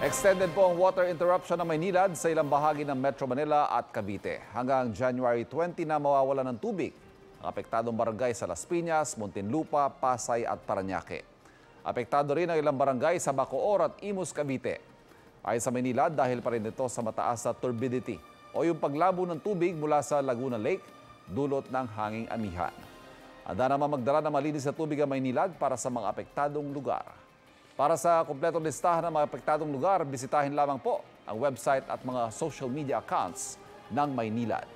Extended po ang water interruption ng Maynilad sa ilang bahagi ng Metro Manila at Cavite. Hanggang January 20 na mawawala ng tubig ang apektadong barangay sa Las Piñas, Muntinlupa, Pasay at Parañaque. Apektado rin ang ilang barangay sa Bacoor at Imus, Cavite. Ayon sa Maynilad, dahil pa rin ito sa mataas na turbidity o yung paglabo ng tubig mula sa Laguna Lake dulot ng hanging amihan. Handa naman magdala ng malinis na tubig ang Maynilad para sa mga apektadong lugar. Para sa kumpletong listahan ng mga apektadong lugar, bisitahin lamang po ang website at mga social media accounts ng Maynilad.